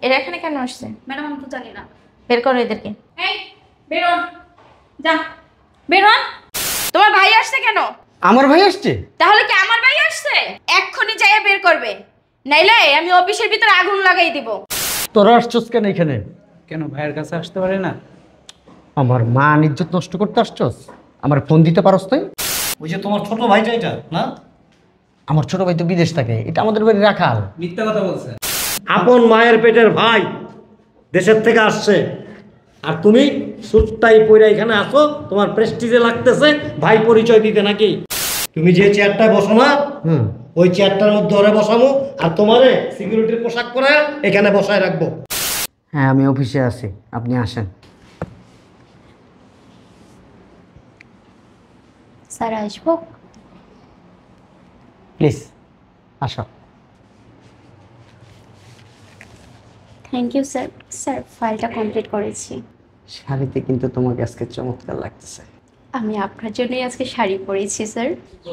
এরা এখানে কেন আসছে? ম্যাডাম আমি তো জানি না। বের করো এদেরকে। এই বেরোন, যা বেরোন। তোমার ভাই আসছে কেন? আমার ভাই আসছে? তাহলে কি আমার ভাই আসছে? এক্ষুনি যাইয়া বের করবে, নাইলে আমি অফিসের ভিতরে আগুন লাগাই দিব। তোরা আসছস কেন এখানে? কেন ভাইয়ের কাছে আসতে পারে না? আমার মান ইজ্জত নষ্ট করতে আসছস? আমার ফোন দিতে পারস তুই? ওই যে তোমার ছোট ভাইটা এটা না? আমার ছোট ভাই তো বিদেশ থাকে, এটা আমাদের বাড়ি রাখাল। মিথ্যা কথা বলছে। আপন মায়ের পেটের ভাই দেশের থেকে আসছে, আর তুমি সুটটাই পইরা এখানে আসো, তোমার প্রেস্টিজে লাগতেছে ভাই পরিচয় দিতে নাকি? তুমি যে চেয়ারটায় বসো না, ওই চেয়ারটার মধ্যে ওরে বসাবো, আর তোমারে সিকিউরিটির পোশাক পরে এখানে বসায় রাখবো। হ্যাঁ, আমি অফিসে আছি, আপনি আসেন। স্যার আসবো? প্লিজ আসো। Thank you sir. স্যার ফাইলটা কমপ্লিট করেছি। শাড়িতে কিন্তু তোমাকে আজকে চমৎকার লাগতেছে। আমি আপনার জন্যই আজকে শাড়ি পরেছি স্যার।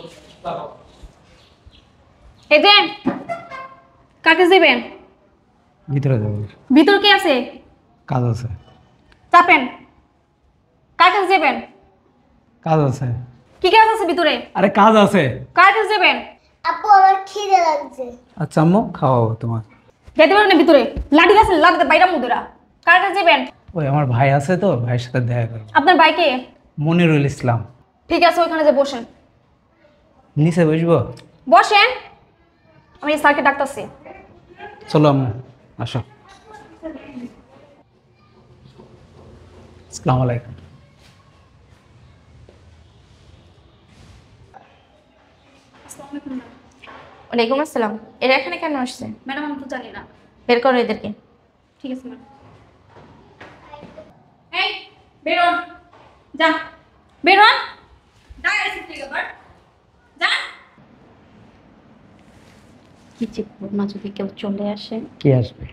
এই যে কাকে দিবেন? ভিতরে যাবো, ভিতর কে আছে? কাজ আছে। চাপেন। কাকে দিবেন? কাজ আছে। কি কাজ আছে ভিতরে? আরে কাজ আছে। কাকে দিবেন? আপু আমার খিদে লাগছে। আচ্ছা আম্মু, খাওয়াবো তোমার। যেতে পারেন না ভিতরে, লাঠি আছে লাগতে বাইরা মুদরা। কাকে দিবেন? ওই আমার ভাই আছে তো, ভাইয়ের সাথে দেখা করবো। আপনার বাইকে? মনিরুল ইসলাম। ঠিক আছে, ওইখানে যে বসেন। নিচে বসবো? বসেন, আমি স্যারকে ডাকতেছি। চলো আম্মু, আসো। আসসালামু আলাইকুম। ওয়ালাইকুম আসসালাম। এরা এখানে কেন আসছে? ম্যাডাম আমি তো জানি না। বের করো এদেরকে। ঠিক আছে ম্যাডাম। এই বেরোন, যা বেরোন। কি যে না, যদি কেউ চলে আসে। কে আসবে?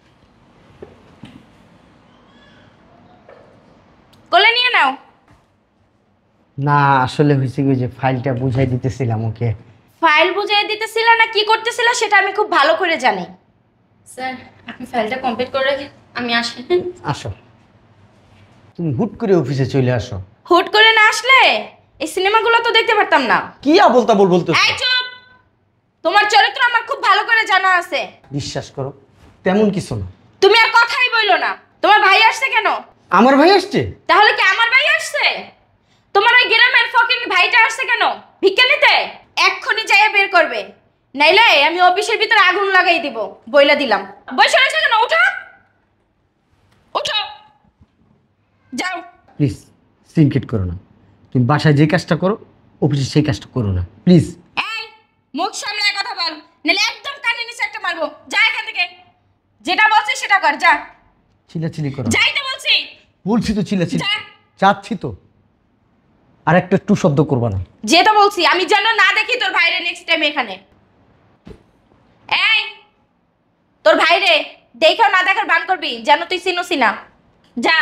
কোলে নিয়ে নাও। না, আসলে হয়েছে কি, যে ফাইলটা বুঝাই দিতেছিলাম ওকে। ফাইল বুঝিয়ে দিতেছিল না কি করতেছিল সেটা আমি খুব ভালো করে জানি। স্যার আপনি ফাইলটা কমপ্লিট করে রেখে আমি আসি। আসো, তুমি হুট করে অফিসে চলে আসো। হুট করে না আসলে এই সিনেমাগুলো তো দেখতে পারতাম না। কি আবল তাবল বলতেছো? এই চুপ! তোমার চরিত্র আমার খুব ভালো করে জানা আছে। বিশ্বাস করো, তেমন কিছু না। তুমি আর কথাই বইলো না। তোমার ভাই আসছে কেন? আমার ভাই আসছে? তাহলে কি আমার ভাই আসছে? তোমার ওই গ্রামের ফকির ভাইটা আসছে কেন? ভিক্ষা নিতে? এক্ষুনি যাইয়া বের করবে, নাইলে আমি অফিসের ভিতরে আগুন লাগাই দিব। বইলা দিলাম। বসে রয়েছে কেন? উঠো, উঠো, যাও। প্লিজ সিনকেট করো না। তুমি বাসায় যে কাজটা করো, অফিসে সেই কাজটা করো না, প্লিজ। এই মুখ সামলায় কথা বল, নাইলে একদম কানে নিচে একটা মারবো। যা এখান থেকে। যেটা বলছিস সেটা কর, যা। চিল্লাচিল্লি করো। যাইতে বলছি। বলছি তো চিল্লাচিল্লি। যা। চাচ্ছি তো। আর একটা টু শব্দ করবা না। যেটা বলছি, আমি যেন না দেখি তোর ভাইরে নেক্সট টাইম এখানে। এই তোর ভাইরে দেখেও না দেখার বান করবি, যেন তুই চিনোসি না। যা।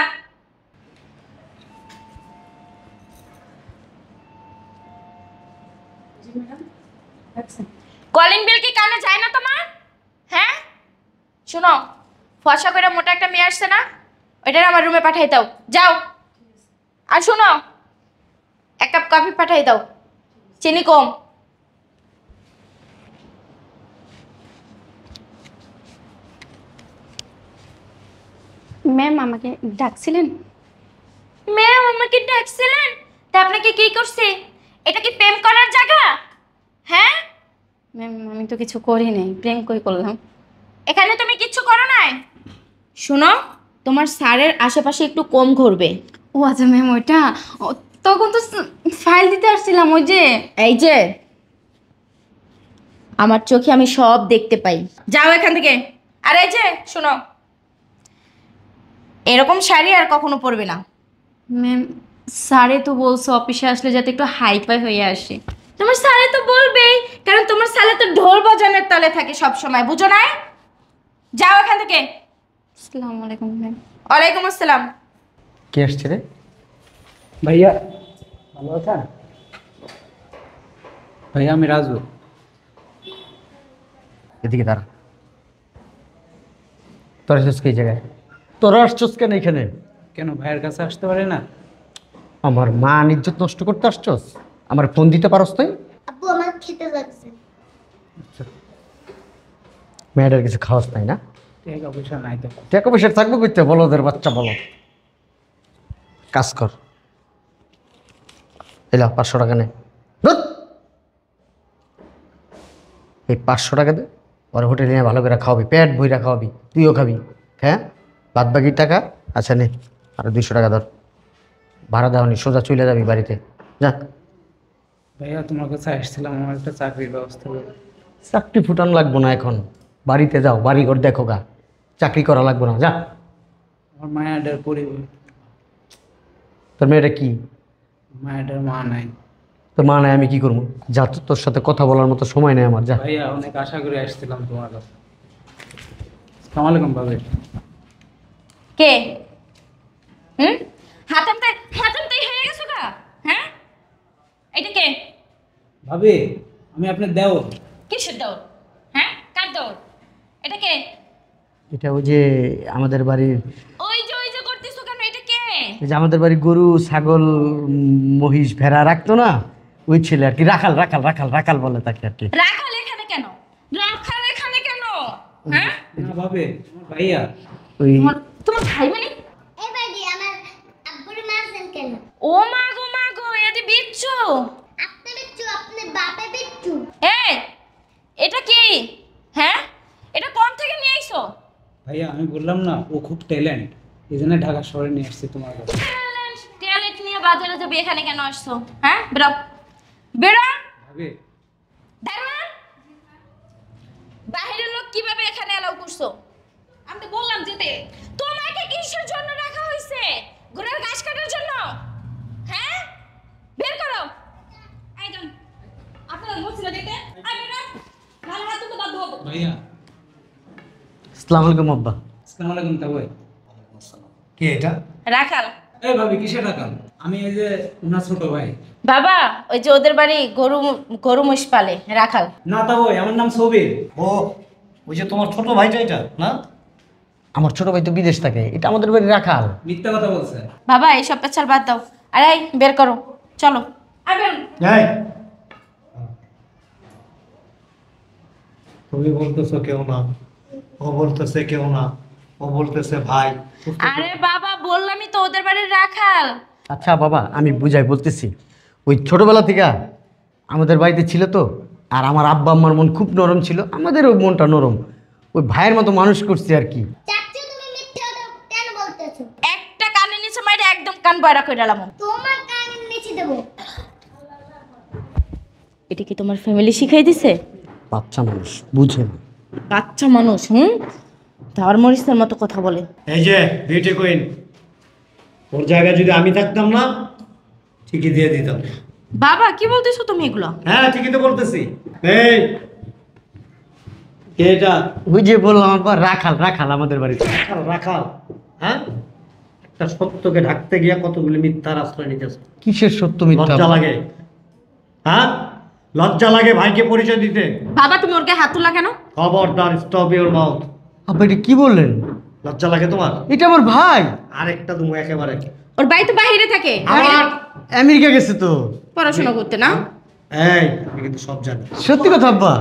কলিং বেল কি কানে যায় না তোমার? হ্যাঁ শুনো, ফর্সা করে মোটা একটা মেয়ে আসছে না, ওইটার আমার রুমে পাঠাই দাও। যাও। আর শুনো, এক কাপ কফি পাঠাই দাও, চিনি কম। ম্যাম আমাকে ডাকছিলেন? ম্যাম আমাকে ডাকছিলেন? তা আপনাকে কি করছে? এটা কি প্রেম করার জায়গা? হ্যাঁ ম্যাম আমি তো কিছু করি নাই, প্রেম কই করলাম? এখানে তুমি কিচ্ছু করো নাই। শোনো, তোমার স্যারের আশেপাশে একটু কম ঘুরবে। ও আচ্ছা ম্যাম, ওইটা তখন তো ফাইল দিতে আসছিলাম। ওই যে এই যে আমার চোখে আমি সব দেখতে পাই। যাও এখান থেকে। আর এই যে শোনো, এরকম শাড়ি আর কখনো পরবে না। ম্যাম স্যারে তো বলছে অফিসে আসলে যাতে একটু হাই ফাই হয়ে আসে। তোমার স্যারে তো বলবেই, কারণ তোমার স্যারে তো ঢোল বাজানোর তালে থাকে সব সময়, বুঝো না? যাও এখান থেকে। আসসালামু আলাইকুম ম্যাম। ওয়ালাইকুম আসসালাম। কে আসছে রে? ভাইয়া ভালো আছেন? ভাইয়া আমি রাজু। এদিকে দাঁড়া। তোরা আসছিস কি জায়গায়? তোরা আসছিস কেন এখানে? কেন ভাইয়ের কাছে আসতে পারে না? আমার মা ইজ্জত নষ্ট করতে আসছস? আমার ফোন দিতে পারস তুই? আব্বু আমার খিদে লাগছে। মেয়েটার কিছু খাওয়াস নাই না? টাকা পয়সা নাই তো। টাকা পয়সা থাকবে করতে বলো, ওদের বাচ্চা বলো। কাজ কর, এলা 500 টাকা নে। ধুৎ। এই 500 টাকা দে, ওর হোটেলে নিয়ে ভালো করে খাওয়াবি, পেট ভইরা খাওয়াবি, তুইও খাবি। হ্যাঁ, বাদ বাকি টাকা আচ্ছা নে, আর 200 টাকা ধর। ভাড়া দেওয়ানি, সোজা চলে যাবি বাড়িতে, যা। ভাইয়া তোমার কাছে আসছিলাম, আমার একটা চাকরির ব্যবস্থা করো। চাকরি ফুটান লাগবো না এখন, বাড়িতে যাও, বাড়ি ঘর দেখো গা, চাকরি করা লাগবো না, যা। আমার মায়াডার পরিবার, তোর মেয়েটা কি? মায়াডার মা নাই। তোর মা নাই, আমি কি করবো? যা তো, তোর সাথে কথা বলার মতো সময় নেই আমার, যা। ভাইয়া অনেক আশা করে আসছিলাম তোমার কাছে। আসসালামু আলাইকুম ভাবি। কে? হাতামতাই হয়ে গেছো গা? হ্যাঁ, এটা কে? ভাবি আমি আপনার দেওর। কিসের দৌড়? হ্যাঁ, কার দৌড়? এটা কে? এটা ওই যে আমাদের বাড়ির, ওই যে করতেছো কেন? এটা কে? এই যে আমাদের বাড়ির গরু ছাগল মহিষ ভেড়া রাখতো না, ওই ছেলে আর কি। রাখাল রাখাল রাখাল রাখাল বলে তাকে আর কি। রাখাল এখানে কেন? রাখাল এখানে কেন? হ্যাঁ, না ভাবি, আমার ভাইয়া। ওই তোমার ভাই মানে? এই বাড়ি আমার আব্বুর মারছেন কেন? ও মা গো, এদি বিচ্ছু। আপনি বিচ্ছু, আপনি বাপে বিচ্ছু। এই, এটা কি? হ্যাঁ, এটা কোন থেকে নিয়ে আইছো? ভাইয়া আমি বললাম না ও খুব ট্যালেন্ট, এই জন্য ঢাকা শহরে নিয়ে আসছি তোমার কাছে। ট্যালেন্ট নিয়ে বাজারে যাবে, এখানে কেন আসছো? হ্যাঁ, বেরো। ভাবি দাঁড়ান, বাহিরের লোক কিভাবে এখানে এলাও করছো? আমি তো বললাম যেতে। তোমাকে কিসের জন্য রাখা হয়েছে? ঘোড়ার ঘাস কাটার জন্য? হ্যাঁ, বের করো। একজন আপনারা বলছিল যেতে, আমি না ভালো হাত তো বাদ দেবো। ভাইয়া আসসালামু আলাইকুম আব্বা। আসসালামু আলাইকুম ভাই। কে এটা? রাখাল। এই ভাবি কিসের টাকা? আমি এই যে ওনার ছোট ভাই। বাবা, ওই যে ওদের বাড়ি গরু মহিষ পালে, রাখাল। না তা ভাই, আমার নাম সবির। ও, ওই যে তোমার ছোট ভাইটা এটা না? আমার ছোট ভাই তো বিদেশ থাকে, এটা আমাদের বাড়ি রাখাল। মিথ্যা কথা বলছে। বাবা, এইসব পেছাল বাদ দাও। আরে এই, বের করো, চলো। এই, তুমি বলতেছো কেউ না, ও বলতেছে কেউ না, ও বলতেছে ভাই। আরে বাবা, বললামই তো ওদের বাড়ির রাখাল। আচ্ছা বাবা, আমি বুঝাই বলতেছি, ওই ছোটবেলা থেকে আমাদের বাড়িতে ছিল তো, আর আমার আব্বা আম্মার মন খুব নরম ছিল, আমাদেরও মনটা নরম, ওই ভাইয়ের মতো মানুষ করছি আর কি। চাচু তুমি মিথ্যা কথা কেন বলতেছো? একটা কানে নিচে মাইরে একদম কান বয়রা করে ডালাম। তোমার কানের নিচে দেবো। এটা কি তোমার ফ্যামিলি শিখাই দিছে? বাচ্চা মানুষ বুঝে না। বাচ্চা মানুষ, তার মরিচের মতো কথা বলে। এই যে বিউটি কুইন, ওর জায়গায় যদি আমি থাকতাম না, ঠিকই দিয়ে দিতাম। বাবা, কি বলতেছো তুমি এগুলো? হ্যাঁ, ঠিকই তো বলতেছি। এই, কে এটা? ওই যে বললাম আব্বা, রাখাল রাখাল আমাদের বাড়িতে। রাখাল রাখাল? হ্যাঁ, একটা সত্যকে ঢাকতে গিয়া কতগুলি মিথ্যার আশ্রয় নিতেছে। কিসের সত্য মিথ্যা? লজ্জা লাগে? হ্যাঁ, লজ্জা লাগে ভাইকে পরিচয় দিতে? বাবা, তুমি ওর গায়ে হাত তুললা কেন? খবরদার, স্টপ ইওর মাউথ। আব্বা এটা কি বললেন? লজ্জা লাগে তোমার? এটা আমার ভাই। আরেকটা তুমি একেবারে। ওর বাড়ি তো বাহিরে থাকে, আমার আমেরিকা গেছে তো। পড়াশোনা করতে না? এই, আমি কিন্তু সব জানি। সত্যি কথা আব্বা,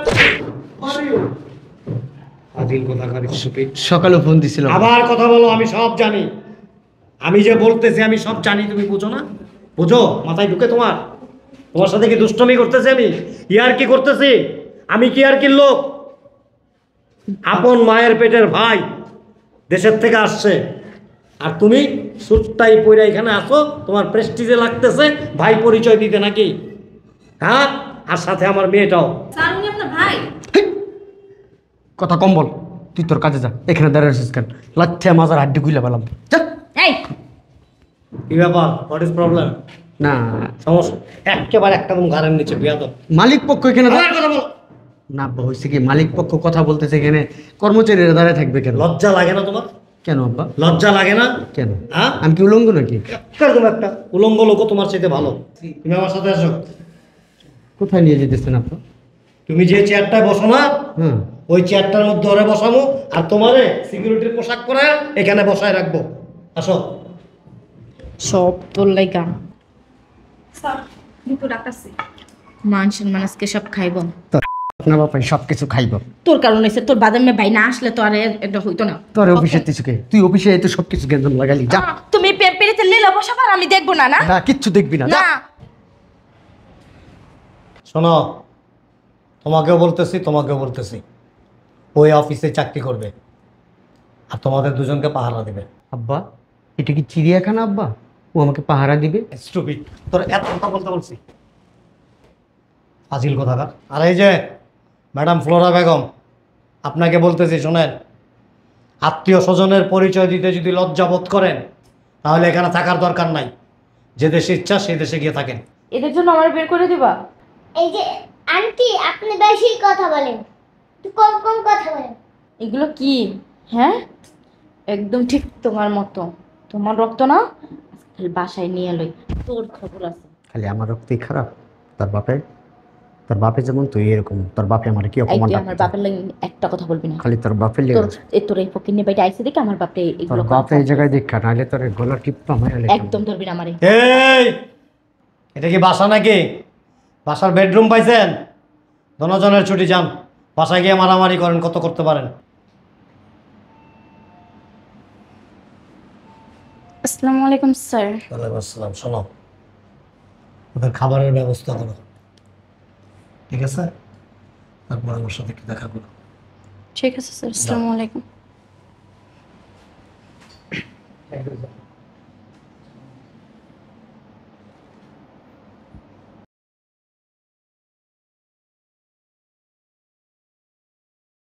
আদিল কথাকারী সুপিট। সকালে ফোন দিছিল। আবার কথা বলো, আমি সব জানি। আমি যে বলতেছি আমি সব জানি, তুমি বুঝো না? বুঝো? মাথায় ঢুকে তোমার? তোমার সাথে কি দুষ্টমি করতেছি আমি? ইয়ার কি করতেছি আমি? কি আর কি লোক? আপন মায়ের পেটের ভাই দেশের থেকে আসছে, আর তুমি সুটটাই পইরা এখানে আসো, তোমার প্রেস্টিজে লাগতেছে ভাই পরিচয় দিতে নাকি? হ্যাঁ, আর সাথে আমার মেয়েটাও। স্যার, উনি আপনার ভাই? কথা কম বল, তুই তোর কাজে যা, এখানে দাঁড়িয়ে আছিস কেন? লাচ্ছা মাজার হাড্ডি গুইলা পেলাম, যা। এই, কি ব্যাপার? What is problem? না, সমস্যা একেবারে একটা তুমি ঘাড়ের নিচে বিয়া দাও। মালিক পক্ষ এখানে আমার কথা বলো। না আব্বা, হয়েছে কি, মালিক পক্ষ কথা বলতেছে, এখানে কর্মচারীরা দাঁড়ায় থাকবে কেন? লজ্জা লাগে না তোমার? কেন আব্বা? লজ্জা লাগে না? কেন? হ্যাঁ, আমি কি উলঙ্গ নাকি? এরকম একটা উলঙ্গ লোক তোমার চাইতে ভালো। তুমি আমার সাথে আসো। কোথায় নিয়ে যেতেছেন আপনি? তুমি যে চেয়ারটায় বসো না, হ্যাঁ, ওই চেয়ারটার মধ্যে ওরে বসাবো আর তোমারে সিকিউরিটির পোশাক পরে এখানে বসায় রাখবো। আসো। সব তোর লাইগা স্যার দুটো ডাক্তারছি। মানুষের মানুষকে সব খাইব। আপনার বাপাই সব কিছু খাইব। তোর কারণ হয়েছে, তোর বাদামে ভাই না আসলে তো আর এটা হইতো না। তোর অফিসের কিছুকে তুই অফিসে এই তো সব কিছু গেঞ্জাম লাগালি। যা তুমি পেরেতে লীলা বসাবার আমি দেখবো না না না কিচ্ছু দেখবি না, যা। না শোনো, তোমাকেও বলতেছি তোমাকেও বলতেছি, ওই অফিসে চাকরি করবে আর তোমাদের দুজনকে পাহারা দেবে। আব্বা এটা কি চিড়িয়াখানা আব্বা? ও আমাকে পাহারা দিবে? স্টুপিড, তোর এত কথা বলতে বলছি? ফাজিল কোথাকার। আর এই যে ম্যাডাম ফ্লোরা বেগম, আপনাকে বলতেছি শোনেন, আত্মীয় স্বজনের পরিচয় দিতে যদি লজ্জা বোধ করেন তাহলে এখানে থাকার দরকার নাই। যে দেশে ইচ্ছা সেই দেশে গিয়ে থাকেন। এদের জন্য আমার বের করে দিবা? এই যে আন্টি আপনি বেশি কথা বলেন, একটু কম কম কথা বলেন। এগুলো কি? হ্যাঁ একদম ঠিক তোমার মতো। তোমার রক্ত না আজকাল বাসায় নিয়ে লই, তোর খবর আছে। খালি আমার রক্তই খারাপ? তোর বাপে যেমন তুই এরকম। তোর বাপে আমার কি এই অপমান তুই আমার বাপের লাগি একটা কথা বলবি না। খালি তোর বাপের তোর লেগে। তোর এই ফকির নিয়ে বাইটা আইসে দেখে আমার বাপে তোর এগুলো বাপে এই জায়গায় দেখা নাহলে তোর গলার টিপটা মাইরা একদম ধরবি না আমারে। এই এটা কি বাসা নাকি? বাসার বেডরুম পাইছেন? দনজনের ছুটি যান, বাসায় গিয়ে মারামারি করেন, কত করতে পারেন। আসসালামু আলাইকুম স্যার। ওয়ালাইকুম আসসালাম। শোনো, ওদের খাবারের ব্যবস্থা করো, ঠিক আছে? তারপর আমার সাথে একটু দেখা করো। ঠিক আছে স্যার, আসসালামু আলাইকুম। Thank you, sir.